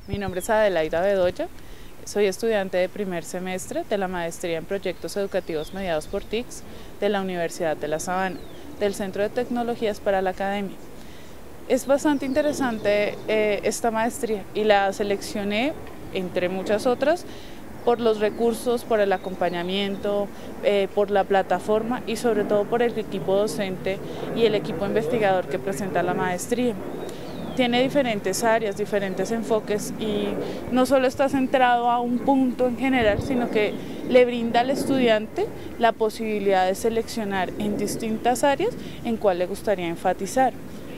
Mi nombre es Adelaida Bedoya, soy estudiante de primer semestre de la Maestría en Proyectos Educativos Mediados por TICS de la Universidad de La Sabana, del Centro de Tecnologías para la Academia. Es bastante interesante esta maestría y la seleccioné, entre muchas otras, por los recursos, por el acompañamiento, por la plataforma y sobre todo por el equipo docente y el equipo investigador que presenta la maestría. Tiene diferentes áreas, diferentes enfoques y no solo está centrado a un punto en general, sino que le brinda al estudiante la posibilidad de seleccionar en distintas áreas en cuál le gustaría enfatizar.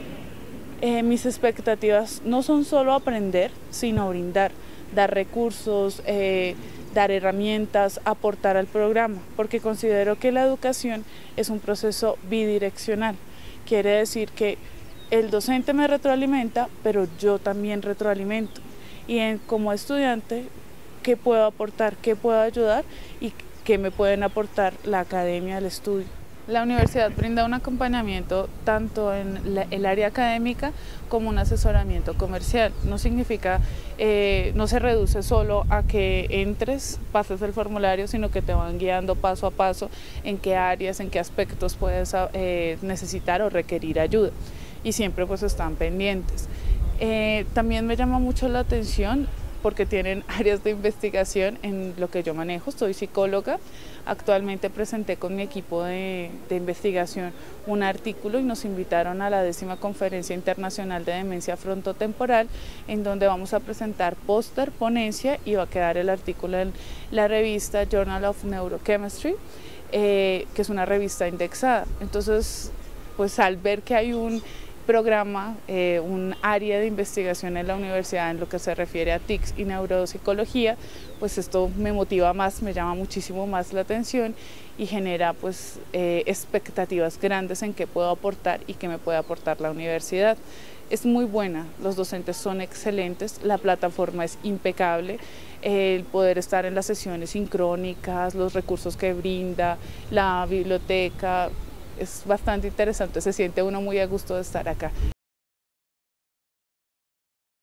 Mis expectativas no son solo aprender, sino brindar, dar recursos, dar herramientas, aportar al programa, porque considero que la educación es un proceso bidireccional. Quiere decir que el docente me retroalimenta, pero yo también retroalimento. Y como estudiante, ¿qué puedo aportar? ¿Qué puedo ayudar? ¿Y qué me pueden aportar la academia, el estudio? La universidad brinda un acompañamiento tanto en el área académica como un asesoramiento comercial. No significa, no se reduce solo a que entres, pases el formulario, sino que te van guiando paso a paso en qué áreas, en qué aspectos puedes necesitar o requerir ayuda. Y siempre pues están pendientes. También me llama mucho la atención porque tienen áreas de investigación en lo que yo manejo. Soy psicóloga, actualmente presenté con mi equipo de investigación un artículo y nos invitaron a la 10ª Conferencia Internacional de Demencia Frontotemporal, en donde vamos a presentar póster, ponencia y va a quedar el artículo en la revista Journal of Neurochemistry, que es una revista indexada. Entonces, pues al ver que hay un programa, un área de investigación en la universidad en lo que se refiere a TICS y neuropsicología, pues esto me motiva más, me llama muchísimo más la atención y genera pues expectativas grandes en qué puedo aportar y qué me puede aportar la universidad. Es muy buena, los docentes son excelentes, la plataforma es impecable, el poder estar en las sesiones sincrónicas, los recursos que brinda, la biblioteca. Es bastante interesante, se siente uno muy a gusto de estar acá.